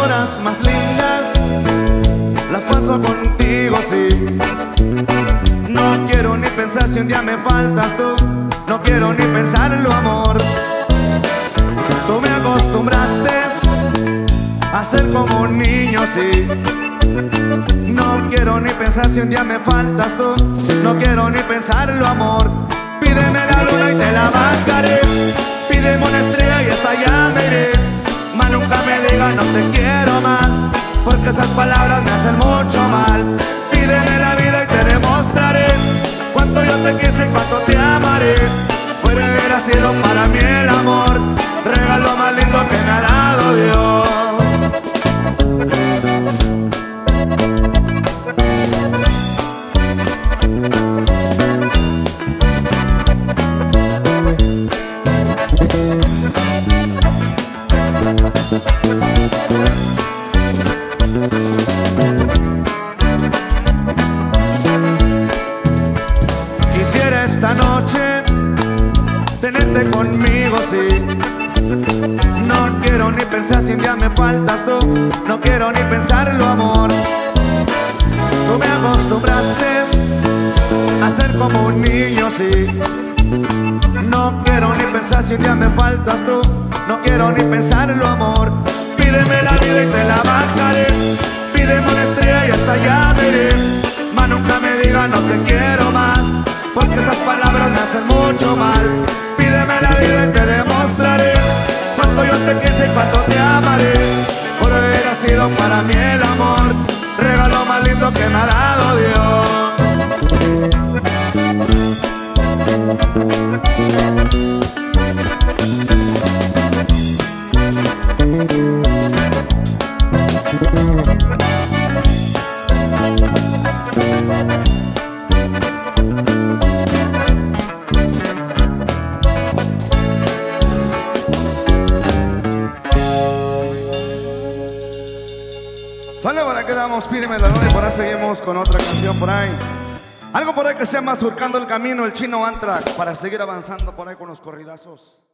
horas más lindas las paso contigo, sí. No quiero ni pensar si un día me faltas tú. No quiero ni pensarlo, amor. Tú me acostumbraste a ser como un niño, sí. No quiero ni pensar si un día me faltas tú. No quiero ni pensarlo, amor. Pídeme la luna y te la bajaré. Pídeme una estrella y hasta allá me iré. Mas nunca me digas no te quiero más, porque esas palabras me hacen mucho mal. Pídeme la vida y te demostraré cuánto yo te quise y cuánto te amaré. Hubiera sido para mí el amor, regalo más lindo que me ha dado Dios. Quisiera esta noche tenerte conmigo, sí. No quiero ni pensar si un día me faltas tú. No quiero ni pensarlo, amor. Tú me acostumbraste a ser como un niño, sí. No quiero ni pensar si un día me faltas tú. No quiero ni pensarlo, amor. Pídeme la vida y te la bajaré. Pídeme una estrella y hasta allá me iré. Mas nunca me digas no te quiero más, porque esas palabras me hacen mucho mal. Pídeme la vida y te demostraré cuánto yo te quise y cuánto te amaré. Por hubiera sido para mí el amor, regalo más lindo que me ha dado Dios. Sale, para que damos, pídeme la luna y por ahí seguimos con otra canción por ahí. Algo por ahí que se llama Surcando el Camino, el Chino Anthrax, para seguir avanzando por ahí con los corridazos.